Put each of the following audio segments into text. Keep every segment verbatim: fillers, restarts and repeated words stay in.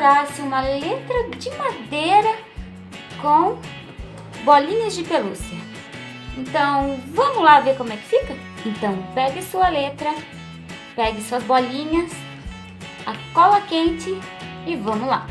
pendurasse uma letra de madeira com bolinhas de pelúcia. Então, vamos lá ver como é que fica? Então, pegue sua letra, pegue suas bolinhas, a cola quente e vamos lá!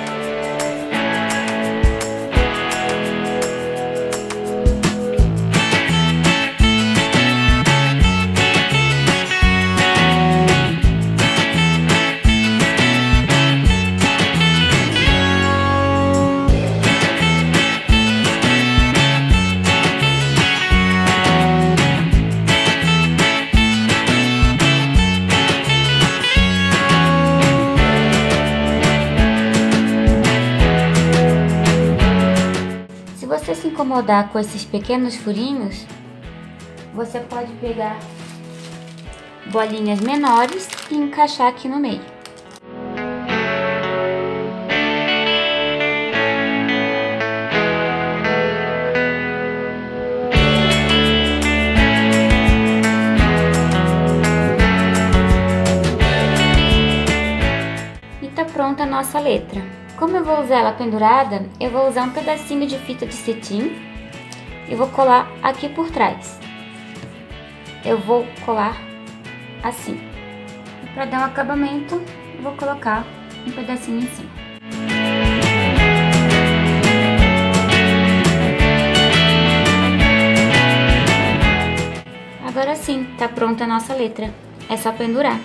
Se você se incomodar com esses pequenos furinhos, você pode pegar bolinhas menores e encaixar aqui no meio. E tá pronta a nossa letra. Como eu vou usar ela pendurada, eu vou usar um pedacinho de fita de cetim e vou colar aqui por trás. Eu vou colar assim. E para dar um acabamento, eu vou colocar um pedacinho em cima. Agora sim, tá pronta a nossa letra. É só pendurar.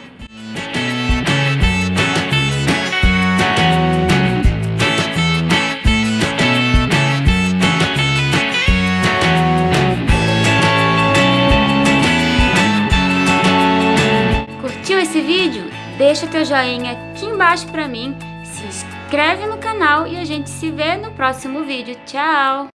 Curtiu esse vídeo? Deixa teu joinha aqui embaixo pra mim, se inscreve no canal e a gente se vê no próximo vídeo. Tchau!